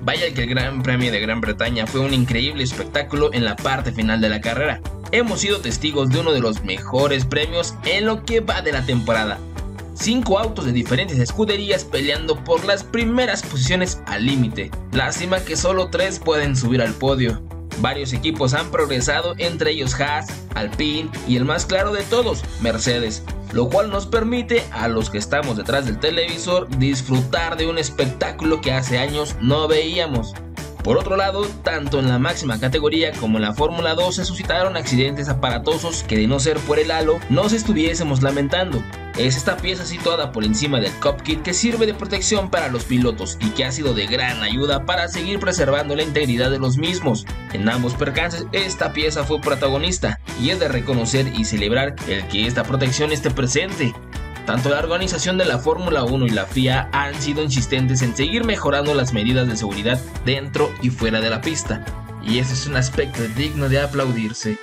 Vaya que el Gran Premio de Gran Bretaña fue un increíble espectáculo en la parte final de la carrera. Hemos sido testigos de uno de los mejores premios en lo que va de la temporada. 5 autos de diferentes escuderías peleando por las primeras posiciones al límite. Lástima que solo 3 pueden subir al podio. Varios equipos han progresado, entre ellos Haas, Alpine y el más claro de todos, Mercedes, lo cual nos permite a los que estamos detrás del televisor disfrutar de un espectáculo que hace años no veíamos. Por otro lado, tanto en la máxima categoría como en la Fórmula 2 se suscitaron accidentes aparatosos que de no ser por el halo nos estuviésemos lamentando. Es esta pieza situada por encima del cockpit que sirve de protección para los pilotos y que ha sido de gran ayuda para seguir preservando la integridad de los mismos. En ambos percances esta pieza fue protagonista y es de reconocer y celebrar el que esta protección esté presente. Tanto la organización de la Fórmula 1 y la FIA han sido insistentes en seguir mejorando las medidas de seguridad dentro y fuera de la pista, y ese es un aspecto digno de aplaudirse.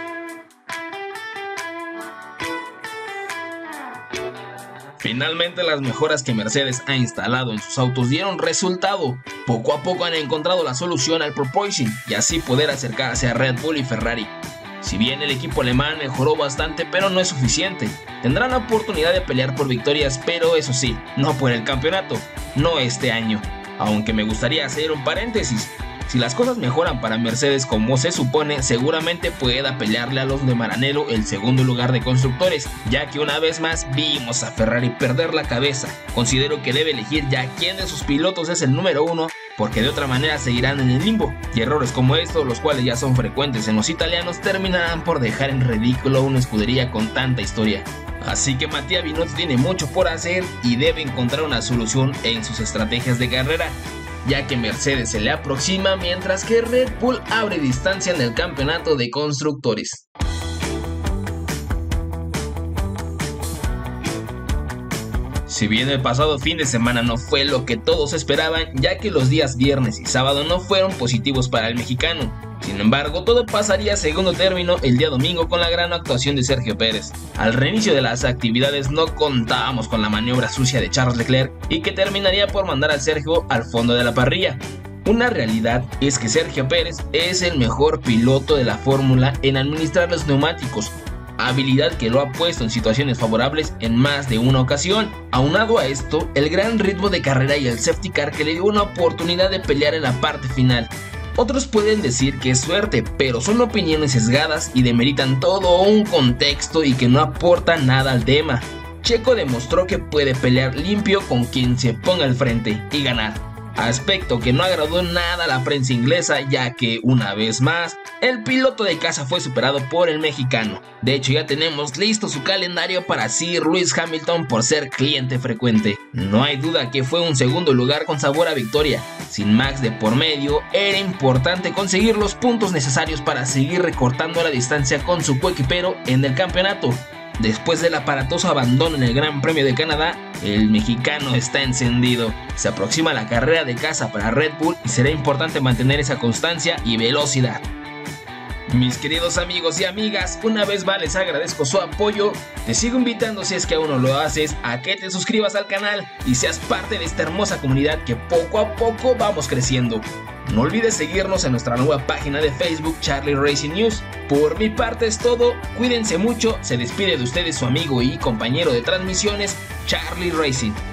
Finalmente las mejoras que Mercedes ha instalado en sus autos dieron resultado. Poco a poco han encontrado la solución al porpoising y así poder acercarse a Red Bull y Ferrari. Si bien el equipo alemán mejoró bastante, pero no es suficiente. Tendrán la oportunidad de pelear por victorias, pero eso sí, no por el campeonato, no este año. Aunque me gustaría hacer un paréntesis. Si las cosas mejoran para Mercedes como se supone, seguramente pueda pelearle a los de Maranello el segundo lugar de constructores, ya que una vez más vimos a Ferrari perder la cabeza. Considero que debe elegir ya quién de sus pilotos es el número 1, porque de otra manera seguirán en el limbo, y errores como estos, los cuales ya son frecuentes en los italianos, terminarán por dejar en ridículo a una escudería con tanta historia. Así que Mattia Binotto tiene mucho por hacer y debe encontrar una solución en sus estrategias de carrera, ya que Mercedes se le aproxima mientras que Red Bull abre distancia en el campeonato de constructores. Si bien el pasado fin de semana no fue lo que todos esperaban, ya que los días viernes y sábado no fueron positivos para el mexicano. Sin embargo, todo pasaría a segundo término el día domingo con la gran actuación de Sergio Pérez. Al reinicio de las actividades no contábamos con la maniobra sucia de Charles Leclerc y que terminaría por mandar a Sergio al fondo de la parrilla. Una realidad es que Sergio Pérez es el mejor piloto de la fórmula en administrar los neumáticos, habilidad que lo ha puesto en situaciones favorables en más de una ocasión. Aunado a esto, el gran ritmo de carrera y el safety car que le dio una oportunidad de pelear en la parte final. Otros pueden decir que es suerte, pero son opiniones sesgadas y demeritan todo un contexto y que no aportan nada al tema. Checo demostró que puede pelear limpio con quien se ponga al frente y ganar. Aspecto que no agradó nada a la prensa inglesa, ya que, una vez más, el piloto de casa fue superado por el mexicano. De hecho, ya tenemos listo su calendario para Sir Lewis Hamilton por ser cliente frecuente. No hay duda que fue un segundo lugar con sabor a victoria. Sin Max de por medio, era importante conseguir los puntos necesarios para seguir recortando la distancia con su coequipero en el campeonato. Después del aparatoso abandono en el Gran Premio de Canadá, el mexicano está encendido. Se aproxima la carrera de casa para Red Bull y será importante mantener esa constancia y velocidad. Mis queridos amigos y amigas, una vez más les agradezco su apoyo. Te sigo invitando, si es que aún no lo haces, a que te suscribas al canal y seas parte de esta hermosa comunidad que poco a poco vamos creciendo. No olvides seguirnos en nuestra nueva página de Facebook, Charlie Racing News. Por mi parte es todo, cuídense mucho, se despide de ustedes su amigo y compañero de transmisiones, Charlie Racing.